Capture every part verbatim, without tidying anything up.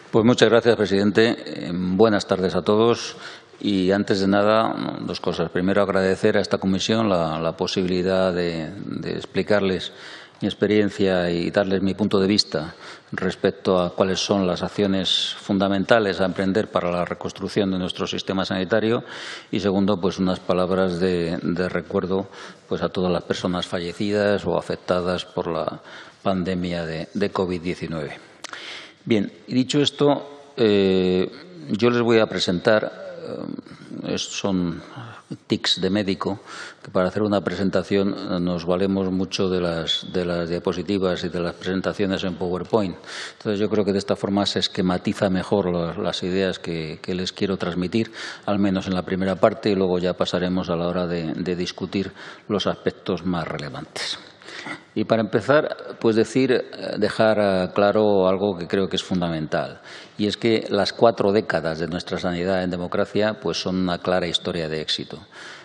Pues muchas gracias, presidente. Eh, buenas tardes a todos. Y antes de nada, dos cosas. Primero, agradecer a esta comisión la, la posibilidad de, de explicarles mi experiencia y darles mi punto de vista respecto a cuáles son las acciones fundamentales a emprender para la reconstrucción de nuestro sistema sanitario. Y segundo, pues unas palabras de, de recuerdo pues a todas las personas fallecidas o afectadas por la pandemia de, de COVID diecinueve. Bien, dicho esto, eh, yo les voy a presentar, eh, son tics de médico, que para hacer una presentación nos valemos mucho de las, de las diapositivas y de las presentaciones en PowerPoint. Entonces, yo creo que de esta forma se esquematiza mejor las, las ideas que, que les quiero transmitir, al menos en la primera parte, y luego ya pasaremos a la hora de, de discutir los aspectos más relevantes. Y para empezar, pues decir, dejar claro algo que creo que es fundamental, y es que las cuatro décadas de nuestra sanidad en democracia pues son una clara historia de éxito.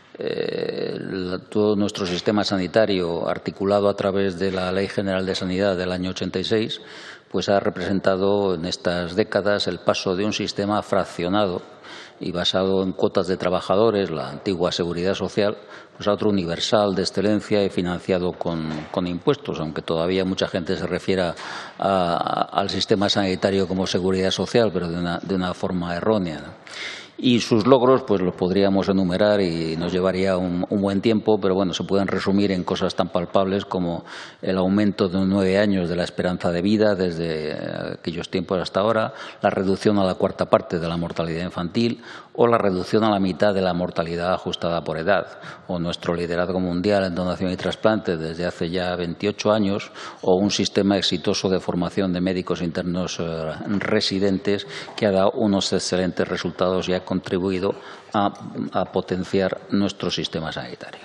Eh, todo nuestro sistema sanitario, articulado a través de la Ley General de Sanidad del año ochenta y seis, pues ha representado en estas décadas el paso de un sistema fraccionado y basado en cuotas de trabajadores, la antigua seguridad social, pues a otro universal de excelencia y financiado con, con impuestos, aunque todavía mucha gente se refiera a, a, al sistema sanitario como seguridad social, pero de una, de una forma errónea, ¿no? Y sus logros pues los podríamos enumerar y nos llevaría un, un buen tiempo, pero bueno, se pueden resumir en cosas tan palpables como el aumento de nueve años de la esperanza de vida desde aquellos tiempos hasta ahora, la reducción a la cuarta parte de la mortalidad infantil o la reducción a la mitad de la mortalidad ajustada por edad, o nuestro liderazgo mundial en donación y trasplante desde hace ya veintiocho años, o un sistema exitoso de formación de médicos internos eh, residentes que ha dado unos excelentes resultados y ha contribuido a, a potenciar nuestro sistema sanitario.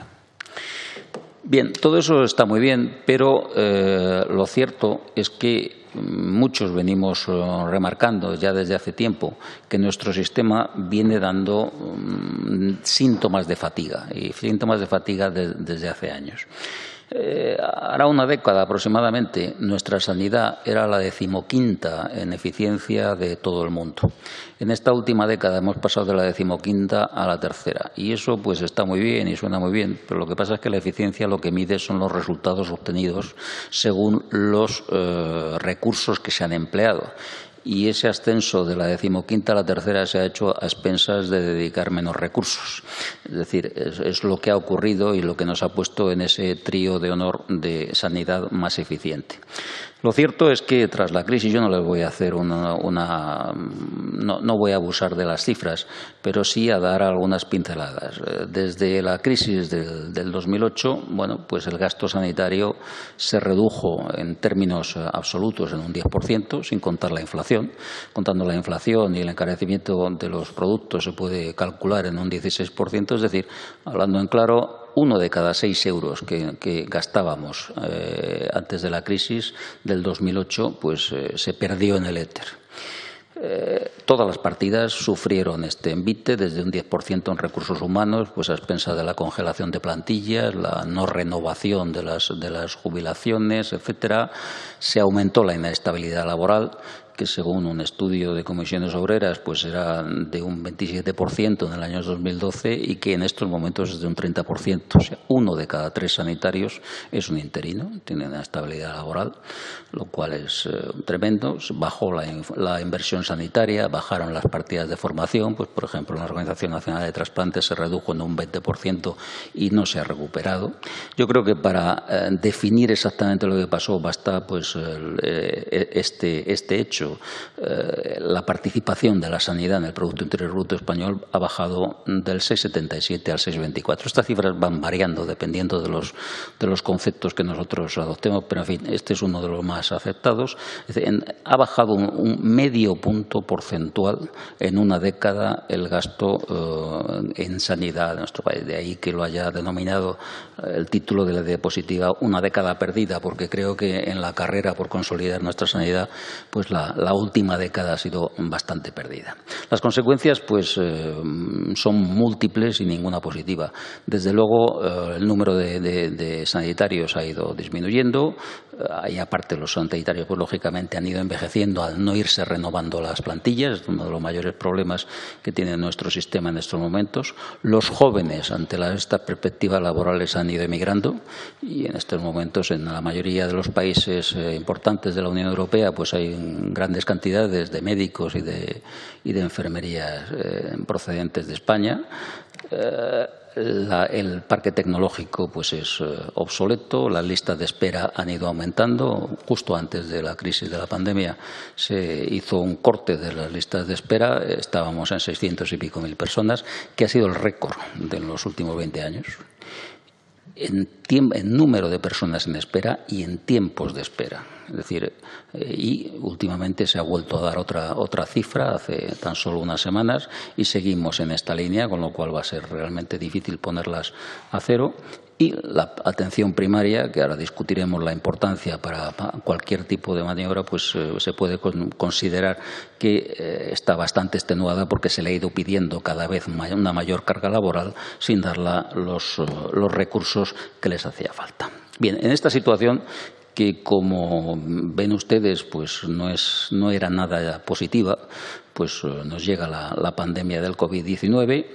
Bien, todo eso está muy bien, pero eh, lo cierto es que muchos venimos remarcando ya desde hace tiempo que nuestro sistema viene dando um, síntomas de fatiga, y síntomas de fatiga de, desde hace años. Eh, hará una década aproximadamente nuestra sanidad era la decimoquinta en eficiencia de todo el mundo. En esta última década hemos pasado de la decimoquinta a la tercera, y eso pues está muy bien y suena muy bien, pero lo que pasa es que la eficiencia lo que mide son los resultados obtenidos según los eh, recursos que se han empleado. Y ese ascenso de la decimoquinta a la tercera se ha hecho a expensas de dedicar menos recursos. Es decir, es, es lo que ha ocurrido y lo que nos ha puesto en ese trío de honor de sanidad más eficiente. Lo cierto es que tras la crisis, yo no les voy a hacer una, una no, no voy a abusar de las cifras, pero sí a dar algunas pinceladas. Desde la crisis del, del dos mil ocho, bueno, pues el gasto sanitario se redujo en términos absolutos en un diez por ciento, sin contar la inflación. Contando la inflación y el encarecimiento de los productos se puede calcular en un dieciséis por ciento, es decir, hablando en claro, uno de cada seis euros que, que gastábamos eh, antes de la crisis del dos mil ocho, pues eh, se perdió en el éter. Eh, todas las partidas sufrieron este envite, desde un diez por ciento en recursos humanos, pues a expensas de la congelación de plantillas, la no renovación de las, de las jubilaciones, etcétera. Se aumentó la inestabilidad laboral, que según un estudio de comisiones obreras pues era de un veintisiete por ciento en el año dos mil doce y que en estos momentos es de un treinta por ciento. O sea, uno de cada tres sanitarios es un interino, tiene una estabilidad laboral, lo cual es eh, tremendo. Bajó la, la inversión sanitaria, bajaron las partidas de formación, pues por ejemplo en la Organización Nacional de Trasplantes se redujo en un veinte por ciento y no se ha recuperado. Yo creo que para eh, definir exactamente lo que pasó basta pues eh, este, este hecho. Eh, la participación de la sanidad en el Producto Interior Bruto español ha bajado del seis coma setenta y siete al seis coma veinticuatro. Estas cifras van variando dependiendo de los, de los conceptos que nosotros adoptemos, pero en fin, este es uno de los más afectados. Es decir, en, ha bajado un, un medio punto porcentual en una década el gasto eh, en sanidad de nuestro país. De ahí que lo haya denominado eh, el título de la diapositiva una década perdida, porque creo que en la carrera por consolidar nuestra sanidad, pues la la última década ha sido bastante perdida. Las consecuencias pues, eh, son múltiples y ninguna positiva. Desde luego, eh, el número de, de, de sanitarios ha ido disminuyendo eh, y aparte los sanitarios pues, lógicamente han ido envejeciendo al no irse renovando las plantillas, es uno de los mayores problemas que tiene nuestro sistema en estos momentos. Los jóvenes, ante la, estas perspectivas laborales, han ido emigrando y en estos momentos en la mayoría de los países eh, importantes de la Unión Europea pues hay grandes cantidades de médicos y de, y de enfermerías eh, procedentes de España. Eh, La, el parque tecnológico pues es eh, obsoleto, las listas de espera han ido aumentando. Justo antes de la crisis de la pandemia se hizo un corte de las listas de espera, estábamos en seiscientos y pico mil personas, que ha sido el récord de los últimos veinte años. En, en número de personas en espera y en tiempos de espera. Es decir, eh, y últimamente se ha vuelto a dar otra, otra cifra hace tan solo unas semanas y seguimos en esta línea, con lo cual va a ser realmente difícil ponerlas a cero. Y la atención primaria, que ahora discutiremos la importancia para cualquier tipo de maniobra, pues eh, se puede con, considerar que eh, está bastante extenuada porque se le ha ido pidiendo cada vez may una mayor carga laboral sin darle los, los recursos que les hacía falta. Bien, en esta situación que, como ven ustedes, pues no, es, no era nada positiva, pues eh, nos llega la, la pandemia del COVID diecinueve.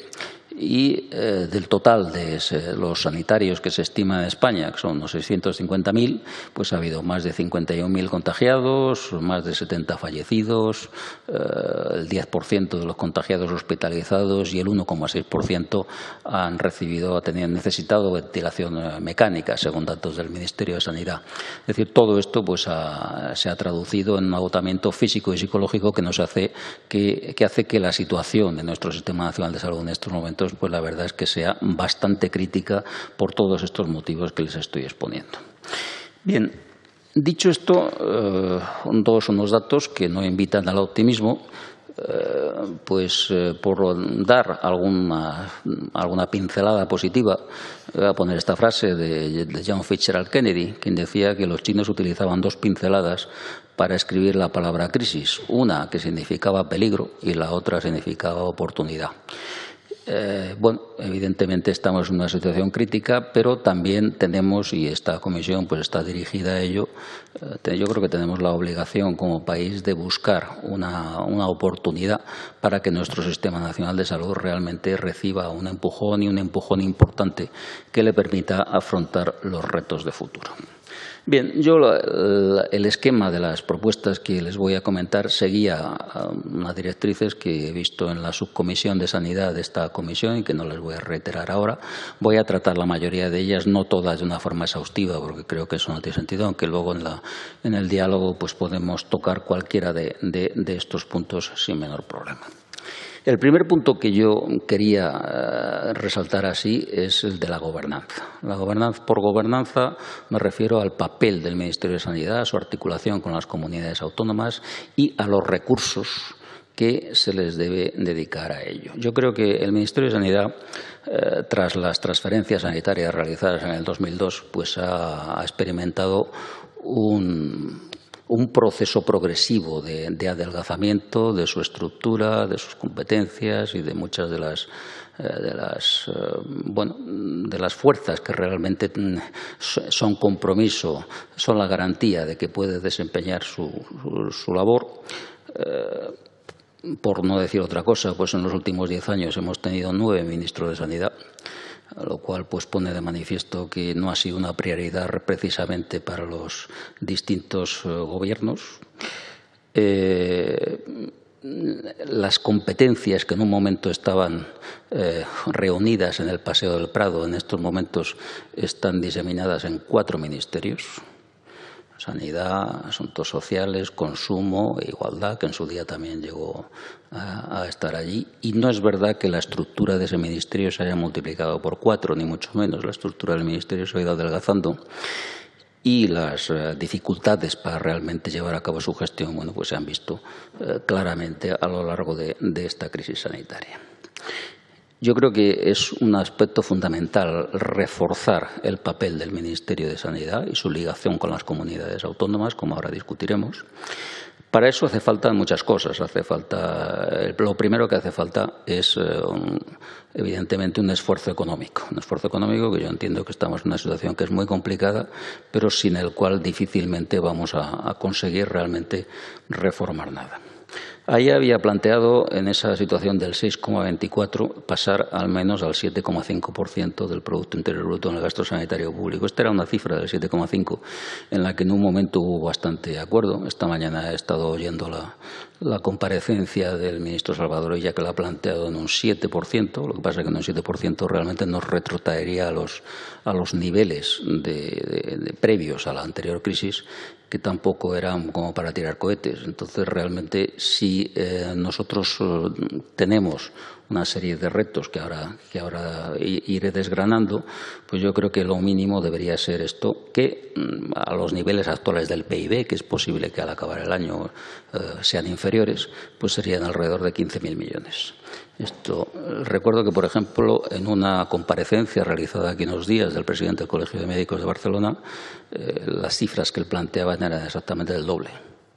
Y eh, del total de ese, los sanitarios que se estima en España, que son unos seiscientos cincuenta mil, pues ha habido más de cincuenta y un mil contagiados, más de setenta fallecidos, eh, el diez por ciento de los contagiados hospitalizados y el uno coma seis por ciento han recibido, han necesitado ventilación mecánica, según datos del Ministerio de Sanidad. Es decir, todo esto pues, ha, se ha traducido en un agotamiento físico y psicológico que nos hace que, que hace que la situación de nuestro Sistema Nacional de Salud en estos momentos pues la verdad es que sea bastante crítica por todos estos motivos que les estoy exponiendo. Bien, dicho esto, eh, dos unos datos que no invitan al optimismo. Eh, pues eh, por dar alguna, alguna pincelada positiva, voy a poner esta frase de, de John Fitzgerald Kennedy, quien decía que los chinos utilizaban dos pinceladas para escribir la palabra crisis, una que significaba peligro y la otra significaba oportunidad. Eh, bueno, evidentemente estamos en una situación crítica, pero también tenemos, y esta comisión pues está dirigida a ello, eh, yo creo que tenemos la obligación como país de buscar una, una oportunidad para que nuestro Sistema Nacional de Salud realmente reciba un empujón y un empujón importante que le permita afrontar los retos de futuro. Bien, yo el esquema de las propuestas que les voy a comentar seguía unas directrices que he visto en la subcomisión de Sanidad de esta comisión y que no les voy a reiterar ahora. Voy a tratar la mayoría de ellas, no todas de una forma exhaustiva, porque creo que eso no tiene sentido, aunque luego en, la, en el diálogo pues podemos tocar cualquiera de, de, de estos puntos sin menor problema. El primer punto que yo quería eh, resaltar así es el de la gobernanza. La gobernanza. Por gobernanza me refiero al papel del Ministerio de Sanidad, a su articulación con las comunidades autónomas y a los recursos que se les debe dedicar a ello. Yo creo que el Ministerio de Sanidad, eh, tras las transferencias sanitarias realizadas en el dos mil dos, pues ha, ha experimentado un... un proceso progresivo de, de adelgazamiento de su estructura, de sus competencias y de muchas de las, eh, de las, eh, bueno, de las fuerzas que realmente son compromiso, son la garantía de que puede desempeñar su, su, su labor. Eh, por no decir otra cosa, pues en los últimos diez años hemos tenido nueve ministros de Sanidad, lo cual pues pone de manifiesto que no ha sido una prioridad precisamente para los distintos eh, gobiernos. Eh, las competencias que en un momento estaban eh, reunidas en el Paseo del Prado, en estos momentos están diseminadas en cuatro ministerios: Sanidad, Asuntos Sociales, Consumo e Igualdad, que en su día también llegó a, a estar allí. Y no es verdad que la estructura de ese ministerio se haya multiplicado por cuatro, ni mucho menos. La estructura del ministerio se ha ido adelgazando y las eh, dificultades para realmente llevar a cabo su gestión, bueno, pues se han visto eh, claramente a lo largo de, de esta crisis sanitaria. Yo creo que es un aspecto fundamental reforzar el papel del Ministerio de Sanidad y su ligación con las comunidades autónomas, como ahora discutiremos, Para eso hace falta muchas cosas. Hace falta, lo primero que hace falta es, eh, un, evidentemente, un esfuerzo económico. Un esfuerzo económico que yo entiendo que estamos en una situación que es muy complicada, pero sin el cual difícilmente vamos a, a conseguir realmente reformar nada. Ahí había planteado, en esa situación del seis coma veinticuatro, pasar al menos al siete coma cinco por ciento del Producto Interior Bruto en el gasto sanitario público. Esta era una cifra del siete coma cinco en la que en un momento hubo bastante acuerdo. Esta mañana he estado oyendo la, la comparecencia del ministro Salvador Illa, que la ha planteado en un siete por ciento. Lo que pasa es que en un siete por ciento realmente nos retrotraería a los, a los niveles de, de, de previos a la anterior crisis, que tampoco eran como para tirar cohetes. Entonces, realmente, si eh, nosotros eh, tenemos una serie de retos que ahora, que ahora iré desgranando, pues yo creo que lo mínimo debería ser esto, que a los niveles actuales del P I B, que es posible que al acabar el año eh, sean inferiores, pues serían alrededor de quince mil millones. Esto, recuerdo que, por ejemplo, en una comparecencia realizada aquí unos días del presidente del Colegio de Médicos de Barcelona, eh, las cifras que él planteaba eran exactamente el doble.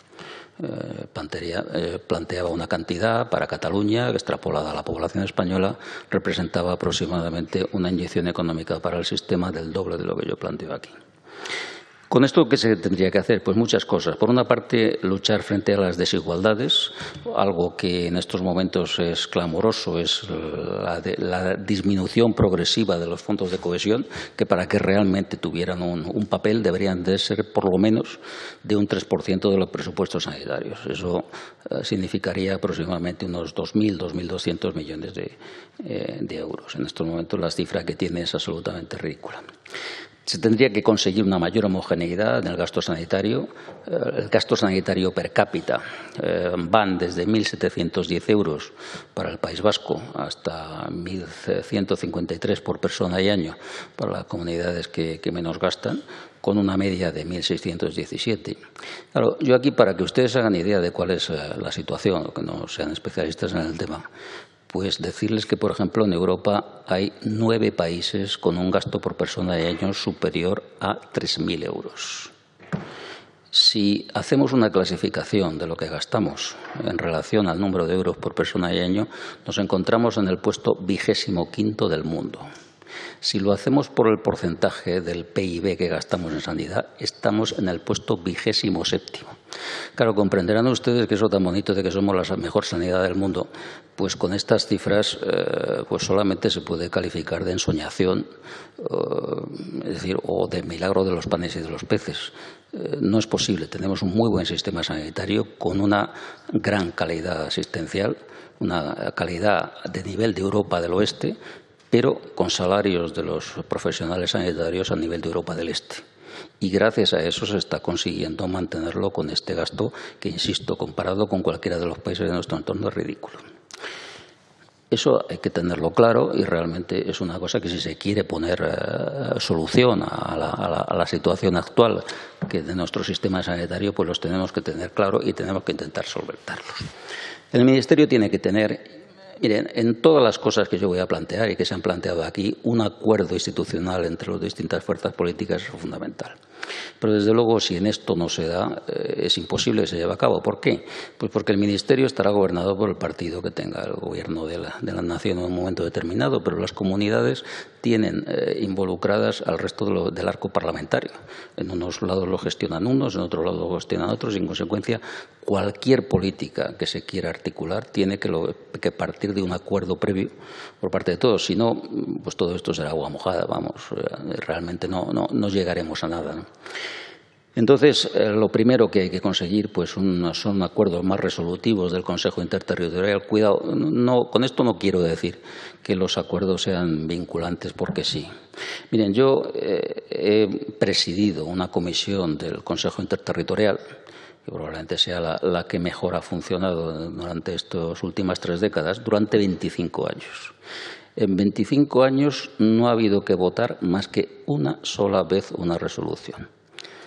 Eh, plantearía, eh, planteaba una cantidad para Cataluña, que extrapolada a la población española, representaba aproximadamente una inyección económica para el sistema del doble de lo que yo planteo aquí. ¿Con esto qué se tendría que hacer? Pues muchas cosas. Por una parte, luchar frente a las desigualdades, algo que en estos momentos es clamoroso, es la, de, la disminución progresiva de los fondos de cohesión, que para que realmente tuvieran un, un papel deberían de ser por lo menos de un tres por ciento de los presupuestos sanitarios. Eso eh, significaría aproximadamente unos dos mil, dos mil doscientos millones de, eh, de euros. En estos momentos la cifra que tiene es absolutamente ridícula. Se tendría que conseguir una mayor homogeneidad en el gasto sanitario. El gasto sanitario per cápita eh, van desde mil setecientos diez euros para el País Vasco hasta mil ciento cincuenta y tres por persona y año para las comunidades que, que menos gastan, con una media de mil seiscientos diecisiete. Claro, yo aquí, para que ustedes hagan idea de cuál es la situación, o que no sean especialistas en el tema, pues decirles que, por ejemplo, en Europa hay nueve países con un gasto por persona y año superior a tres mil euros. Si hacemos una clasificación de lo que gastamos en relación al número de euros por persona y año, nos encontramos en el puesto vigésimo quinto del mundo. Si lo hacemos por el porcentaje del P I B que gastamos en sanidad, estamos en el puesto vigésimo séptimo. Claro, comprenderán ustedes que eso tan bonito de que somos la mejor sanidad del mundo, pues con estas cifras eh, pues solamente se puede calificar de ensoñación, eh, es decir, o de milagro de los panes y de los peces. Eh, no es posible. Tenemos un muy buen sistema sanitario con una gran calidad asistencial, una calidad de nivel de Europa del Oeste, pero con salarios de los profesionales sanitarios a nivel de Europa del Este. Y gracias a eso se está consiguiendo mantenerlo con este gasto que, insisto, comparado con cualquiera de los países de nuestro entorno es ridículo. Eso hay que tenerlo claro y realmente es una cosa que, si se quiere poner eh, solución a la, a, la, a la situación actual que de nuestro sistema sanitario, pues los tenemos que tener claro y tenemos que intentar solventarlos. El Ministerio tiene que tener, miren, en todas las cosas que yo voy a plantear y que se han planteado aquí, un acuerdo institucional entre las distintas fuerzas políticas es fundamental. Pero, desde luego, si en esto no se da, eh, es imposible que se lleve a cabo. ¿Por qué? Pues porque el Ministerio estará gobernado por el partido que tenga el gobierno de la, de la nación en un momento determinado, pero las comunidades tienen eh, involucradas al resto de lo, del arco parlamentario. En unos lados lo gestionan unos, en otros lados lo gestionan otros, y en consecuencia cualquier política que se quiera articular tiene que, lo, que partir de un acuerdo previo por parte de todos. Si no, pues todo esto será agua mojada, vamos, realmente no, no, no llegaremos a nada, ¿no? Entonces, eh, lo primero que hay que conseguir pues un, son acuerdos más resolutivos del Consejo Interterritorial. Cuidado, no, con esto no quiero decir que los acuerdos sean vinculantes porque sí. Miren, yo eh, he presidido una comisión del Consejo Interterritorial, que probablemente sea la, la que mejor ha funcionado durante estas últimas tres décadas, durante veinticinco años. En veinticinco años no ha habido que votar más que una sola vez una resolución.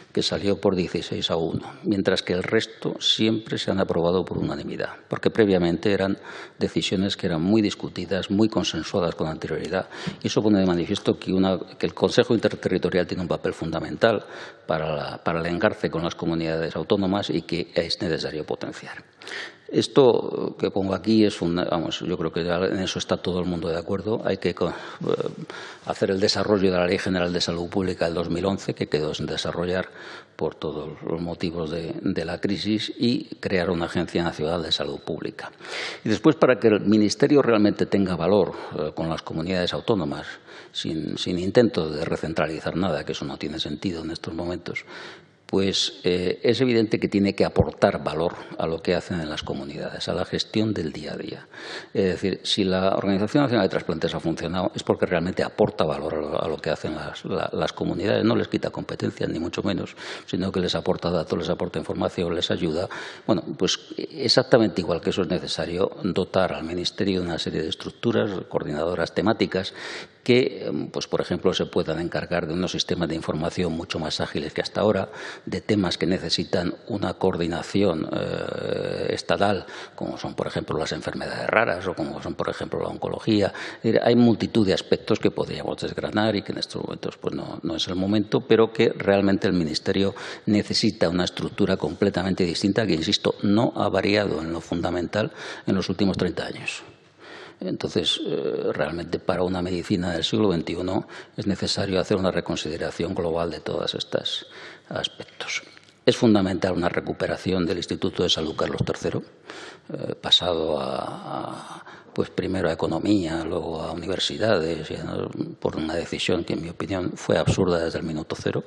que salió por dieciséis a uno, mientras que el resto siempre se han aprobado por unanimidad, porque previamente eran decisiones que eran muy discutidas, muy consensuadas con anterioridad, y eso pone de manifiesto que, una, que el Consejo Interterritorial tiene un papel fundamental para, la, para el engarce con las comunidades autónomas y que es necesario potenciar. Esto que pongo aquí es un, vamos, yo creo que en eso está todo el mundo de acuerdo. Hay que hacer el desarrollo de la Ley General de Salud Pública del dos mil once, que quedó sin desarrollar por todos los motivos de, de la crisis, y crear una Agencia Nacional de Salud Pública. Y después, para que el Ministerio realmente tenga valor eh, con las comunidades autónomas, sin, sin intentos de recentralizar nada, que eso no tiene sentido en estos momentos, pues eh, es evidente que tiene que aportar valor a lo que hacen en las comunidades, a la gestión del día a día. Es decir, si la Organización Nacional de Trasplantes ha funcionado es porque realmente aporta valor a lo, a lo que hacen las, la, las comunidades. No les quita competencias, ni mucho menos, sino que les aporta datos, les aporta información, les ayuda. Bueno, pues exactamente igual que eso es necesario dotar al Ministerio de una serie de estructuras, coordinadoras temáticas, que, pues, por ejemplo, se puedan encargar de unos sistemas de información mucho más ágiles que hasta ahora, de temas que necesitan una coordinación eh, estatal, como son, por ejemplo, las enfermedades raras o como son, por ejemplo, la oncología. Hay multitud de aspectos que podríamos desgranar y que en estos momentos pues, no, no es el momento, pero que realmente el Ministerio necesita una estructura completamente distinta que, insisto, no ha variado en lo fundamental en los últimos treinta años. Entonces, eh, realmente para una medicina del siglo veintiuno es necesario hacer una reconsideración global de todos estos aspectos. Es fundamental una recuperación del Instituto de Salud Carlos tercero, eh, pasado a, a, pues primero a economía, luego a universidades, por una decisión que, en mi opinión, fue absurda desde el minuto cero.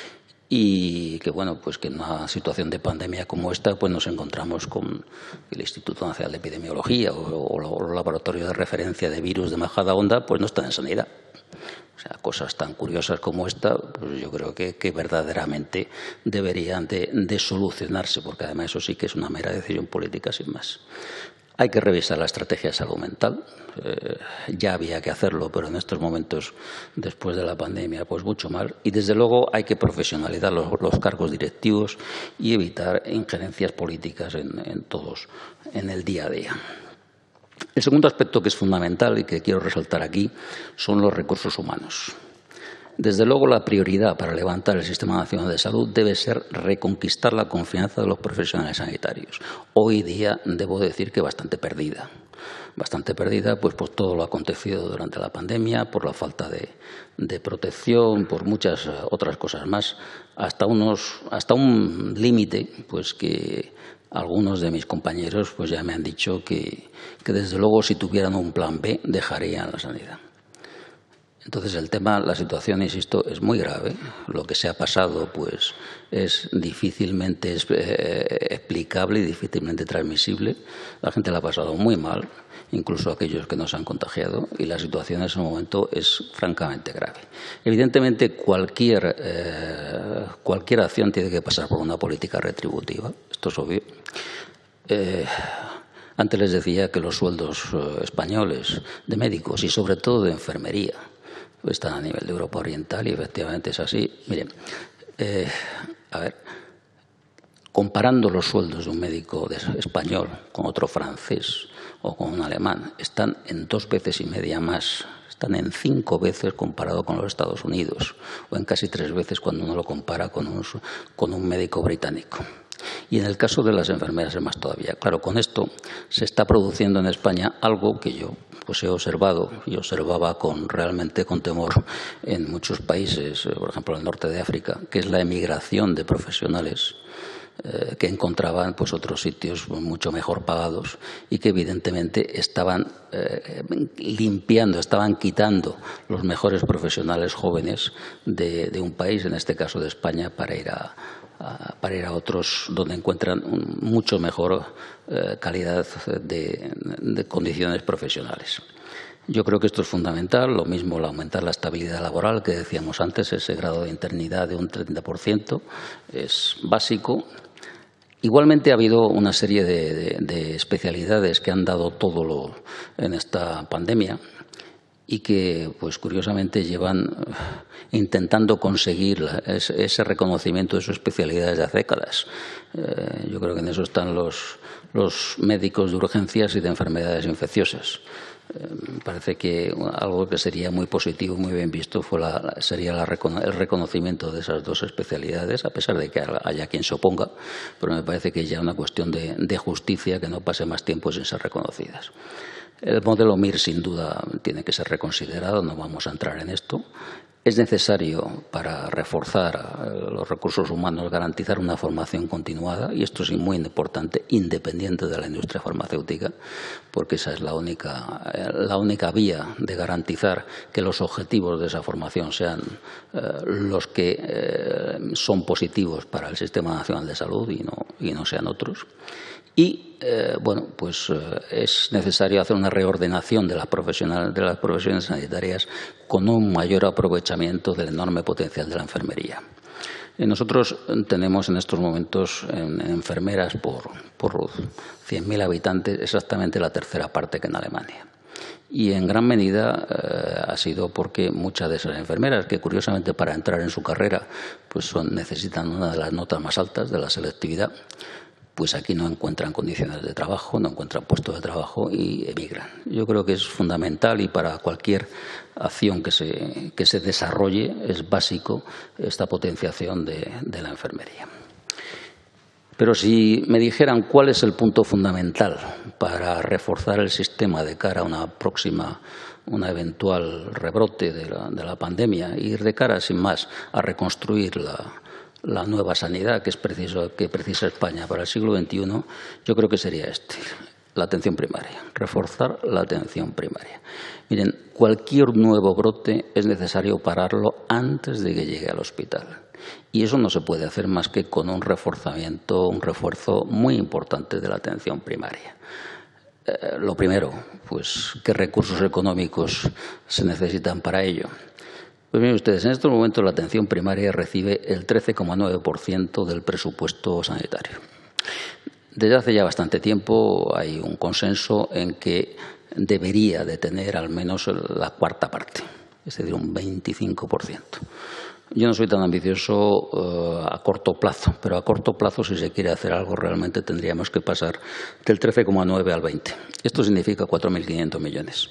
Y que, bueno, pues que en una situación de pandemia como esta, pues nos encontramos con el Instituto Nacional de Epidemiología o, o los laboratorios de referencia de virus de Majadahonda, pues no están en sanidad. O sea, cosas tan curiosas como esta, pues yo creo que, que verdaderamente deberían de, de solucionarse, porque además eso sí que es una mera decisión política sin más. Hay que revisar la estrategia de salud mental. Eh, ya había que hacerlo, pero en estos momentos, después de la pandemia, pues mucho más. Y, desde luego, hay que profesionalizar los, los cargos directivos y evitar injerencias políticas en, en todos, en el día a día. El segundo aspecto que es fundamental y que quiero resaltar aquí son los recursos humanos. Desde luego, la prioridad para levantar el Sistema Nacional de Salud debe ser reconquistar la confianza de los profesionales sanitarios. Hoy día, debo decir que bastante perdida. Bastante perdida pues por todo lo acontecido durante la pandemia, por la falta de, de protección, por muchas otras cosas más, hasta, unos, hasta un límite pues que algunos de mis compañeros pues ya me han dicho que, que desde luego si tuvieran un plan B dejarían la sanidad. Entonces, el tema, la situación, insisto, es muy grave. Lo que se ha pasado pues, es difícilmente eh, explicable y difícilmente transmisible. La gente la ha pasado muy mal, incluso aquellos que no se han contagiado, y la situación en ese momento es francamente grave. Evidentemente, cualquier, eh, cualquier acción tiene que pasar por una política retributiva, esto es obvio. Eh, antes les decía que los sueldos eh, españoles de médicos y sobre todo de enfermería están a nivel de Europa Oriental, y efectivamente es así. Miren, eh, a ver, comparando los sueldos de un médico de español con otro francés o con un alemán, están en dos veces y media más, están en cinco veces comparado con los Estados Unidos, o en casi tres veces cuando uno lo compara con un, con un médico británico. Y en el caso de las enfermeras es más todavía. Claro, con esto se está produciendo en España algo que yo pues he observado y observaba con, realmente con temor en muchos países, por ejemplo en el norte de África, que es la emigración de profesionales eh, que encontraban pues, otros sitios mucho mejor pagados y que evidentemente estaban eh, limpiando, estaban quitando los mejores profesionales jóvenes de, de un país, en este caso de España, para ir a para ir a otros donde encuentran mucho mejor eh, calidad de, de condiciones profesionales. Yo creo que esto es fundamental, lo mismo el aumentar la estabilidad laboral que decíamos antes, ese grado de interinidad de un treinta por ciento es básico. Igualmente ha habido una serie de, de, de especialidades que han dado todo lo en esta pandemia y que, pues curiosamente, llevan intentando conseguir ese reconocimiento de su especialidad desde hace décadas. Eh, yo creo que en eso están los, los médicos de urgencias y de enfermedades infecciosas. Eh, parece que algo que sería muy positivo, muy bien visto, fue la, sería la, el reconocimiento de esas dos especialidades, a pesar de que haya quien se oponga, pero me parece que es ya una cuestión de, de justicia que no pase más tiempo sin ser reconocidas. El modelo M I R, sin duda, tiene que ser reconsiderado, no vamos a entrar en esto. Es necesario, para reforzar los recursos humanos, garantizar una formación continuada, y esto es muy importante, independiente de la industria farmacéutica, porque esa es la única, la única vía de garantizar que los objetivos de esa formación sean eh, los que eh, son positivos para el Sistema Nacional de Salud y no, y no sean otros. Y, eh, bueno, pues eh, es necesario hacer una reordenación de las, profesional, de las profesiones sanitarias con un mayor aprovechamiento del enorme potencial de la enfermería. Eh, nosotros tenemos en estos momentos en, en enfermeras por, por cien mil habitantes exactamente la tercera parte que en Alemania. Y en gran medida eh, ha sido porque muchas de esas enfermeras, que curiosamente para entrar en su carrera pues son, necesitan una de las notas más altas de la selectividad, pues aquí no encuentran condiciones de trabajo, no encuentran puestos de trabajo y emigran. Yo creo que es fundamental y para cualquier acción que se, que se desarrolle es básico esta potenciación de, de la enfermería. Pero si me dijeran cuál es el punto fundamental para reforzar el sistema de cara a una próxima, una eventual rebrote de la, de la pandemia, e ir de cara, sin más, a reconstruir la la nueva sanidad que es preciso, que precisa España para el siglo veintiuno, yo creo que sería este, la atención primaria, reforzar la atención primaria. Miren, cualquier nuevo brote es necesario pararlo antes de que llegue al hospital. Y eso no se puede hacer más que con un reforzamiento, un refuerzo muy importante de la atención primaria. Eh, lo primero, pues, ¿qué recursos económicos se necesitan para ello? Pues miren ustedes, en estos momentos la atención primaria recibe el trece coma nueve por ciento del presupuesto sanitario. Desde hace ya bastante tiempo hay un consenso en que debería de tener al menos la cuarta parte, es decir, un veinticinco por ciento. Yo no soy tan ambicioso uh, a corto plazo, pero a corto plazo, si se quiere hacer algo, realmente tendríamos que pasar del trece coma nueve al veinte. Esto significa cuatro mil quinientos millones.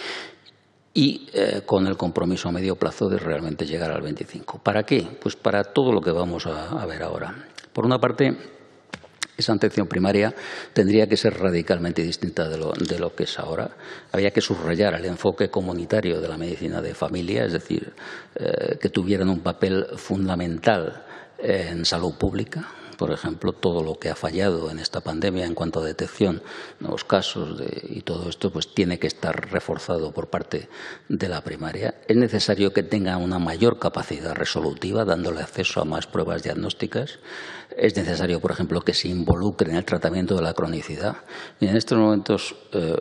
Y eh, con el compromiso a medio plazo de realmente llegar al veinticinco. ¿Para qué? Pues para todo lo que vamos a, a ver ahora. Por una parte, esa atención primaria tendría que ser radicalmente distinta de lo, de lo que es ahora. Había que subrayar el enfoque comunitario de la medicina de familia, es decir, eh, que tuvieran un papel fundamental en salud pública. Por ejemplo, todo lo que ha fallado en esta pandemia en cuanto a detección, nuevos casos de, y todo esto, pues tiene que estar reforzado por parte de la primaria. Es necesario que tenga una mayor capacidad resolutiva, dándole acceso a más pruebas diagnósticas. Es necesario, por ejemplo, que se involucre en el tratamiento de la cronicidad. Y en estos momentos, eh,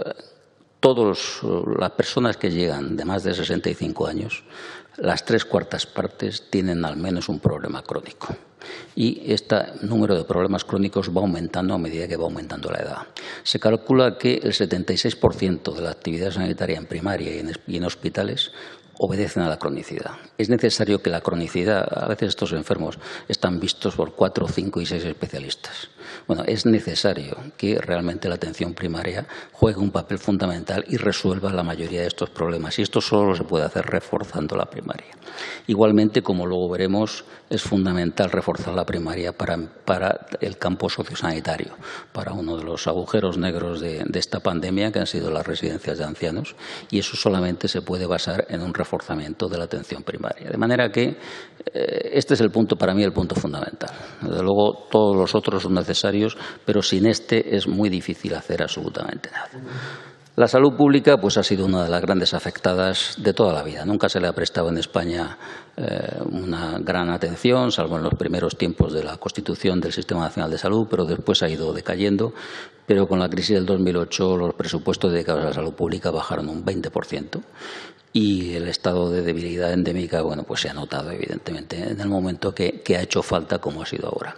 todas las personas que llegan de más de sesenta y cinco años, las tres cuartas partes tienen al menos un problema crónico. Y este número de problemas crónicos va aumentando a medida que va aumentando la edad. Se calcula que el setenta y seis por ciento de la actividad sanitaria en primaria y en, y en hospitales obedecen a la cronicidad. Es necesario que la cronicidad, a veces estos enfermos están vistos por cuatro, cinco y seis especialistas. Bueno, es necesario que realmente la atención primaria juegue un papel fundamental y resuelva la mayoría de estos problemas. Y esto solo se puede hacer reforzando la primaria. Igualmente, como luego veremos, es fundamental reforzar la primaria para, para el campo sociosanitario, para uno de los agujeros negros de, de esta pandemia, que han sido las residencias de ancianos, y eso solamente se puede basar en un reforzamiento de la atención primaria. De manera que eh, este es el punto, para mí, el punto fundamental. Desde luego, todos los otros son necesarios, pero sin este es muy difícil hacer absolutamente nada. La salud pública pues, ha sido una de las grandes afectadas de toda la vida. Nunca se le ha prestado en España eh, una gran atención, salvo en los primeros tiempos de la constitución del Sistema Nacional de Salud, pero después ha ido decayendo. Pero con la crisis del dos mil ocho los presupuestos dedicados a la salud pública bajaron un veinte por ciento. Y el estado de debilidad endémica, bueno, pues se ha notado evidentemente en el momento que, que ha hecho falta, como ha sido ahora.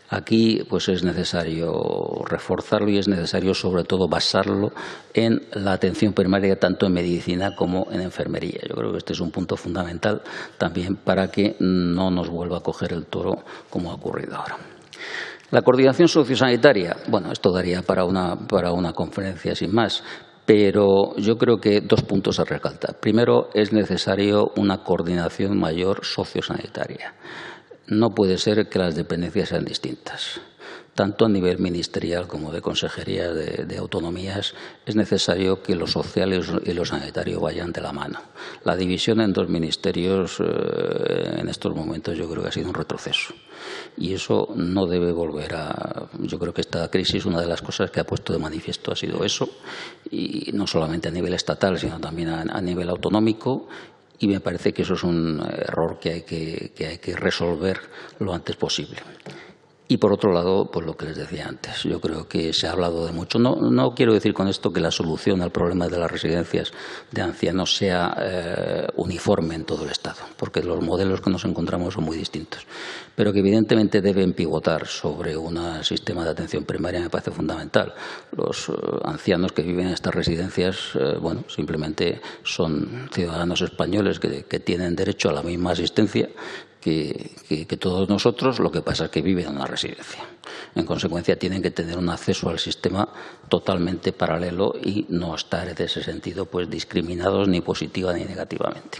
Aquí pues es necesario reforzarlo y es necesario sobre todo basarlo en la atención primaria tanto en medicina como en enfermería. Yo creo que este es un punto fundamental también para que no nos vuelva a coger el toro como ha ocurrido ahora. La coordinación sociosanitaria, bueno, esto daría para una, para una conferencia sin más, pero yo creo que dos puntos a recalcar. Primero, es necesario una coordinación mayor sociosanitaria. No puede ser que las dependencias sean distintas. Tanto a nivel ministerial como de consejería de, de autonomías, es necesario que lo social y lo sanitario vayan de la mano. La división en dos ministerios eh, en estos momentos yo creo que ha sido un retroceso. Y eso no debe volver a... Yo creo que esta crisis, una de las cosas que ha puesto de manifiesto ha sido eso, y no solamente a nivel estatal, sino también a, a nivel autonómico. Y me parece que eso es un error que hay que, que hay que resolver lo antes posible. Y por otro lado, pues lo que les decía antes, yo creo que se ha hablado de mucho. No, no quiero decir con esto que la solución al problema de las residencias de ancianos sea eh, uniforme en todo el Estado, porque los modelos que nos encontramos son muy distintos, pero que evidentemente deben pivotar sobre un sistema de atención primaria me parece fundamental. Los eh, ancianos que viven en estas residencias, eh, bueno, simplemente son ciudadanos españoles que, que tienen derecho a la misma asistencia Que, que, que todos nosotros, lo que pasa es que viven en una residencia. En consecuencia, tienen que tener un acceso al sistema totalmente paralelo y no estar en ese sentido pues discriminados ni positiva ni negativamente.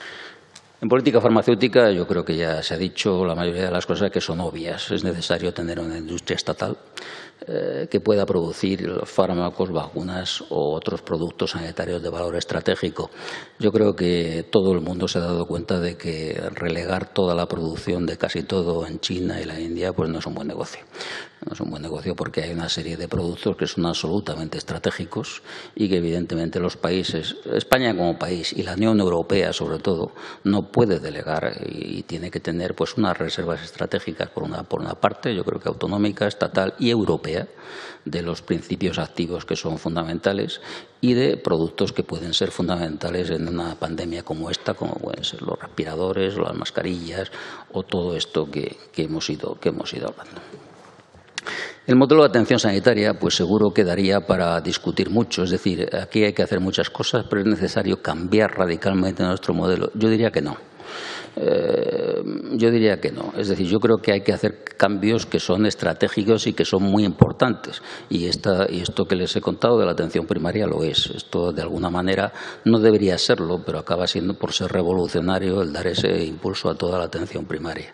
En política farmacéutica yo creo que ya se ha dicho la mayoría de las cosas que son obvias. Es necesario tener una industria estatal eh, que pueda producir fármacos, vacunas o otros productos sanitarios de valor estratégico. Yo creo que todo el mundo se ha dado cuenta de que relegar toda la producción de casi todo en China y la India pues no es un buen negocio. No es un buen negocio porque hay una serie de productos que son absolutamente estratégicos y que evidentemente los países, España como país y la Unión Europea sobre todo, no puede delegar y tiene que tener pues unas reservas estratégicas por una, por una parte, yo creo que autonómica, estatal y europea, de los principios activos que son fundamentales y de productos que pueden ser fundamentales en una pandemia como esta, como pueden ser los respiradores, las mascarillas o todo esto que, que, hemos, ido, que hemos ido hablando. El modelo de atención sanitaria, pues seguro que daría para discutir mucho. Es decir, aquí hay que hacer muchas cosas, pero es necesario cambiar radicalmente nuestro modelo. Yo diría que no. Eh, yo diría que no. Es decir, yo creo que hay que hacer cambios que son estratégicos y que son muy importantes. Y, esta, y esto que les he contado de la atención primaria lo es. Esto, de alguna manera, no debería serlo, pero acaba siendo por ser revolucionario el dar ese impulso a toda la atención primaria.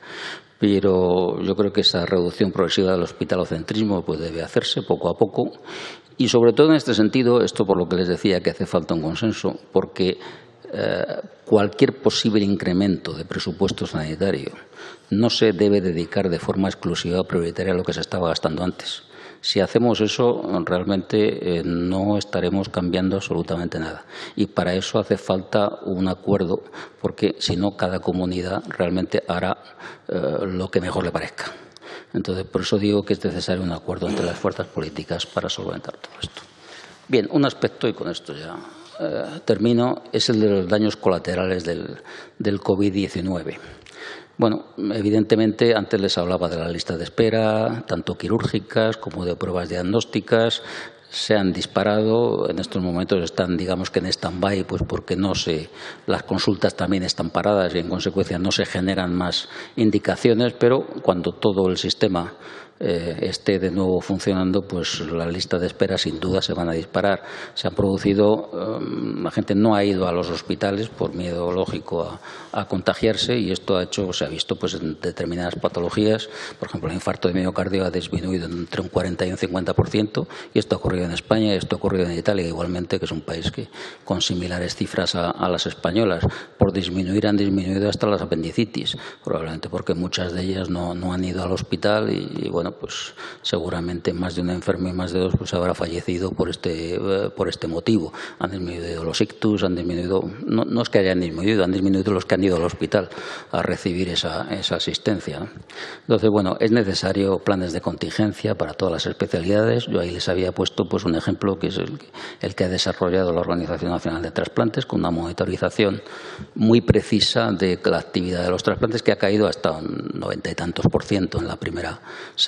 Pero yo creo que esa reducción progresiva del hospitalocentrismo pues debe hacerse poco a poco y sobre todo en este sentido, esto por lo que les decía que hace falta un consenso, porque eh, cualquier posible incremento de presupuesto sanitario no se debe dedicar de forma exclusiva o prioritaria a lo que se estaba gastando antes. Si hacemos eso, realmente eh, no estaremos cambiando absolutamente nada. Y para eso hace falta un acuerdo, porque si no, cada comunidad realmente hará eh, lo que mejor le parezca. Entonces, por eso digo que es necesario un acuerdo entre las fuerzas políticas para solventar todo esto. Bien, un aspecto, y con esto ya eh, termino, es el de los daños colaterales del, del COVID diecinueve. Bueno, evidentemente antes les hablaba de la lista de espera, tanto quirúrgicas como de pruebas diagnósticas, se han disparado, en estos momentos están, digamos que en stand-by, pues porque no se, las consultas también están paradas y en consecuencia no se generan más indicaciones, pero cuando todo el sistema eh, esté de nuevo funcionando, pues la lista de espera sin duda se van a disparar. Se han producido, eh, la gente no ha ido a los hospitales por miedo lógico a, a contagiarse y esto ha hecho, se ha visto pues en determinadas patologías, por ejemplo el infarto de miocardio ha disminuido entre un cuarenta y un cincuenta por ciento y esto ha ocurrido en España y esto ha ocurrido en Italia igualmente, que es un país que con similares cifras a, a las españolas. Por disminuir han disminuido hasta las apendicitis, probablemente porque muchas de ellas no, no han ido al hospital y, y bueno, pues seguramente más de un enfermo y más de dos pues habrá fallecido por este, eh, por este motivo. Han disminuido los ictus, han disminuido, no, no es que hayan disminuido, han disminuido los que han ido al hospital a recibir esa, esa asistencia, ¿no? Entonces, bueno, es necesario planes de contingencia para todas las especialidades. Yo ahí les había puesto pues un ejemplo que es el, el que ha desarrollado la Organización Nacional de Trasplantes con una monitorización muy precisa de la actividad de los trasplantes que ha caído hasta un noventa y tantos por ciento en la primera semana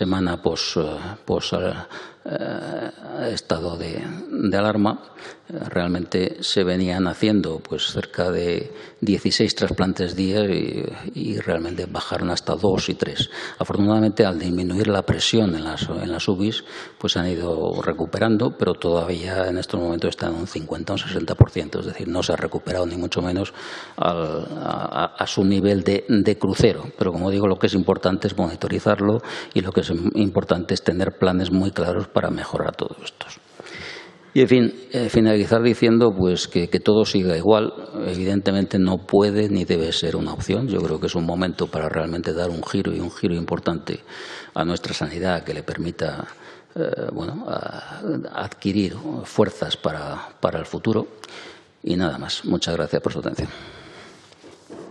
semana pos, pos eh, estado de, de alarma. Realmente se venían haciendo pues cerca de dieciséis trasplantes día y, y realmente bajaron hasta dos y tres. Afortunadamente, al disminuir la presión en las, en las U B Is, pues han ido recuperando, pero todavía en estos momentos están en un cincuenta o un sesenta por ciento, es decir, no se ha recuperado ni mucho menos al, a, a su nivel de, de crucero. Pero como digo, lo que es importante es monitorizarlo y lo que es importante es tener planes muy claros para mejorar todo esto. Y, en fin, eh, finalizar diciendo pues que, que todo siga igual. Evidentemente no puede ni debe ser una opción. Yo creo que es un momento para realmente dar un giro y un giro importante a nuestra sanidad que le permita eh, bueno, a, a adquirir fuerzas para, para el futuro. Y nada más. Muchas gracias por su atención.